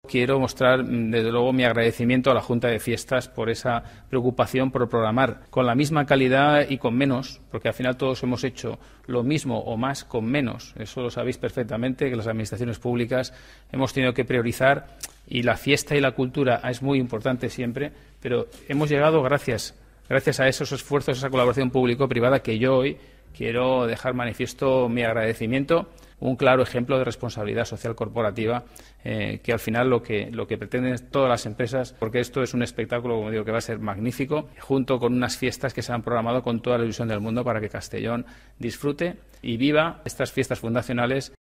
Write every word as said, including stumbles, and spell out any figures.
Quiero mostrar, desde luego, mi agradecimiento a la Junta de Fiestas por esa preocupación por programar con la misma calidad y con menos, porque al final todos hemos hecho lo mismo o más con menos. Eso lo sabéis perfectamente, que las administraciones públicas hemos tenido que priorizar y la fiesta y la cultura es muy importante siempre, pero hemos llegado gracias, gracias a esos esfuerzos, esa colaboración público-privada que yo hoy quiero dejar manifiesto mi agradecimiento. Un claro ejemplo de responsabilidad social corporativa eh, que al final lo que, lo que pretenden todas las empresas, porque esto es un espectáculo, como digo, que va a ser magnífico, junto con unas fiestas que se han programado con toda la ilusión del mundo para que Castellón disfrute y viva estas fiestas fundacionales.